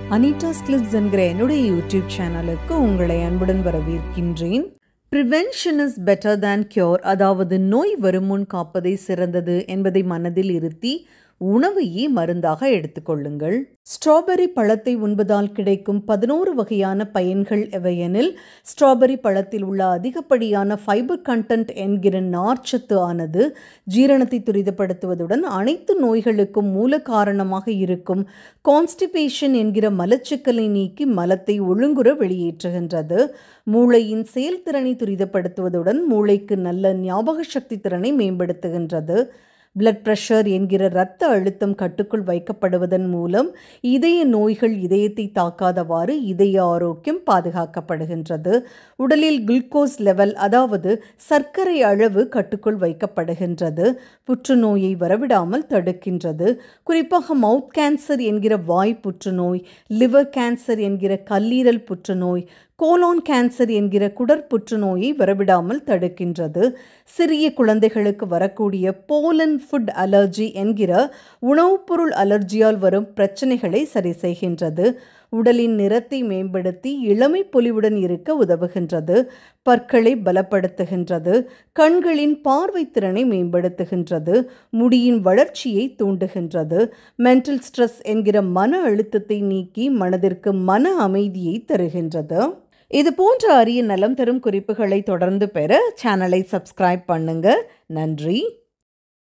Anita's clips என்கிற என்னுடைய YouTube சேனலுக்கு உங்களை அன்புடன் வரவேற்கின்றேன். Prevention is better than cure, அதாவது நோய் வருமுன் காப்பதை சிறந்தது என்பதை மனதில் இருத்தி உணவையே மருந்தாக எடுத்துக்கொள்ளுங்கள். ஸ்ட்ராபெரி பழத்தை உண்பதால் கிடைக்கும் 11 வகையான பயன்கள் எவையெனில், ஸ்ட்ராபெரி பழத்தில் உள்ள அதிகப்படியான ஃபைபர் கண்டென்ட் என்கிற நார்ச்சத்து ஆனது ஜீரணத்தை துரிதப்படுத்துவதுடன் அனைத்து நோய்களுக்கும் மூல காரணமாக இருக்கும் கான்ஸ்டிபேஷன் என்கிற மலச்சிக்கலை நீக்கி மலத்தை ஒழுங்குற வெளியேற்றுகின்றது. மூளையின் செயல்திறனை துரிதப்படுத்துவதுடன் மூளைக்கு நல்ல ஞாபக சக்தி திறனை மேம்படுத்துகின்றது. பிளட் பிரஷர் என்கிற இரத்த அழுத்தம் கட்டுக்குள் வைக்கப்படுவதன் மூலம் இதய நோய்கள் இதயத்தை தாக்காதவாறு இதய ஆரோக்கியம் பாதுகாக்கப்படுகின்றது. உடலில் குளுக்கோஸ் லெவல், அதாவது சர்க்கரை அளவு கட்டுக்குள் வைக்கப்படுகின்றது. புற்றுநோயை வரவிடாமல் தடுக்கின்றது. குறிப்பாக மவுத் கேன்சர் என்கிற வாய் புற்றுநோய், லிவர் கேன்சர் என்கிற கல்லீரல் புற்றுநோய், கோலான் கேன்சர் என்கிற குடற்புற்றுநோயை வரவிடாமல் தடுக்கின்றது. சிறிய குழந்தைகளுக்கு வரக்கூடிய போலன் ஃபுட் அலர்ஜி என்கிற உணவுப் பொருள் அலர்ஜியால் வரும் பிரச்சனைகளை சரி செய்கின்றது. உடலின் நிறத்தை மேம்படுத்தி இளமை பொலிவுடன் இருக்க உதவுகின்றது. பற்களை பலப்படுத்துகின்றது. கண்களின் பார்வை திறனை மேம்படுத்துகின்றது. முடியின் வளர்ச்சியை தூண்டுகின்றது. மென்டல் ஸ்ட்ரெஸ் என்கிற மன அழுத்தத்தை நீக்கி மனதிற்கு மன அமைதியை தருகின்றது. இது போன்ற அரிய நலம் தரும் குறிப்புகளை தொடர்ந்து பெற சேனலை சப்ஸ்கிரைப் பண்ணுங்க. நன்றி.